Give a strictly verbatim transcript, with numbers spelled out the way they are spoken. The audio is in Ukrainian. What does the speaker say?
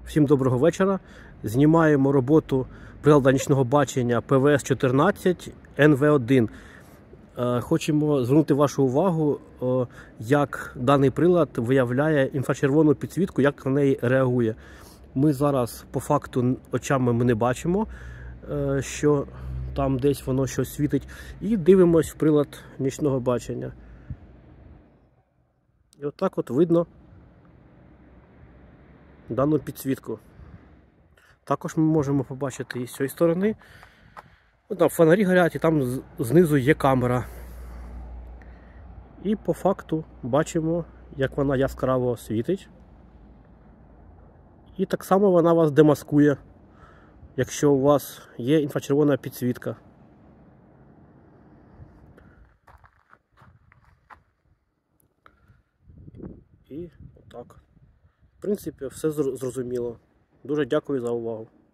Всім доброго вечора. Знімаємо роботу приладу нічного бачення пе ве ес чотирнадцять ен ве один. Хочемо звернути вашу увагу, як даний прилад виявляє інфрачервону підсвітку, як на неї реагує. Ми зараз по факту очами ми не бачимо, що там десь воно щось світить, і дивимось в прилад нічного бачення. І отак от видно дану підсвітку. Також ми можемо побачити і з цієї сторони. От там фонарі горять, і там знизу є камера. І по факту бачимо, як вона яскраво світить. І так само вона вас демаскує, якщо у вас є інфрачервона підсвітка. І отак. В принципі, все зрозуміло. Дуже дякую за увагу.